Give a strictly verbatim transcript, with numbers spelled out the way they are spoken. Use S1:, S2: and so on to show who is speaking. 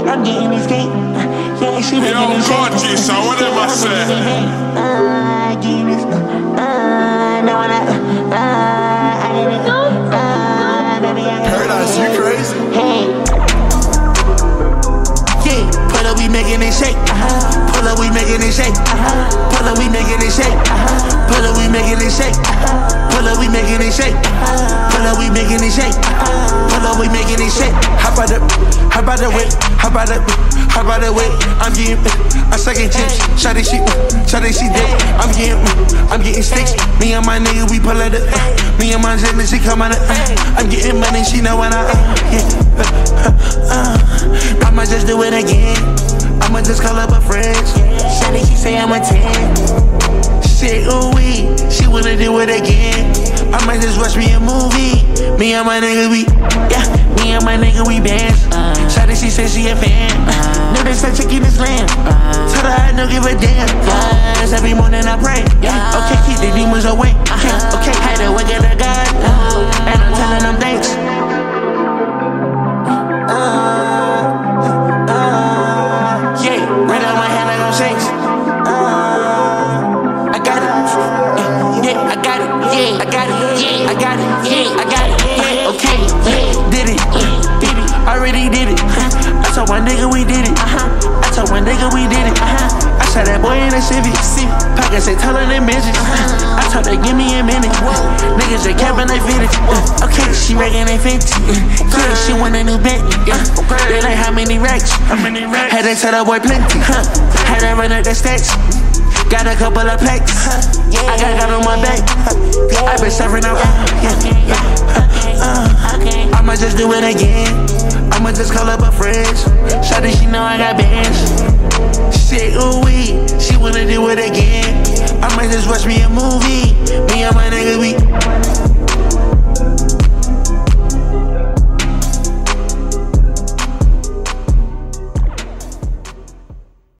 S1: I'm getting this cake. Yeah, she
S2: Yo, Cochise, what am I saying?
S1: Uh, getting this. Uh, no, I'm not. Uh, I didn't. Uh, baby, I didn't.
S3: Paradise, you crazy?
S1: Hey. Yeah, pull up, we making it shake. Uh-huh. Pull up, we making it shake. Uh-huh. Pull up, we making it shake. Uh-huh. Pull up, we making it shake. Uh-huh. Pull up, we making it shake. Uh-huh. Pull up, we making it shake. Uh-huh. Pull up, we making it shake. How about the, how about the way? How about the, how about the way? I'm getting, I'm sucking chips. Shawty she, shawty she dip. I'm getting, I'm getting sticks. Me and my nigga, we pull up the, uh, me and my zilla, she come on the, uh, I'm getting money, she know when I, uh, yeah. Uh, uh, uh, I'ma just do it again. I'ma just call up her friends. Shawty, she say I'm a ten. She say, ooh wee, she wanna do it again. I might just watch me a movie. Me and my nigga, we, yeah, me and my nigga, we bands. Uh, Shawty, she say she a fan. Uh, know they start checking this land. Uh, Told her I don't give a damn. Cause every morning I pray. Yeah, okay, keep the demons away. Okay, okay, had to wake up to God. Uh, and I'm telling them thanks. Already did it. Uh-huh. I told my nigga we did it. Uh-huh. I told my nigga we did it. Uh-huh. I shot that boy in a Civic. Pockets say tell her they midgets. Uh-huh. I told her give me a minute. Whoa. Niggas they capping they fitted. Uh, okay, she ragging they fifty. Uh, yeah, she want a new Bentley. Yeah. Okay. They like how many racks? How many racks? Had that tell that boy plenty. Huh. Had that run up the stacks. Got a couple of packs. Huh. Yeah. I got got on my back. Huh. I been suffering out. Yeah. Yeah. Uh, uh, I'ma just do it again. I'ma just call up her friends. Shawty, she know I got bands. She say, ooh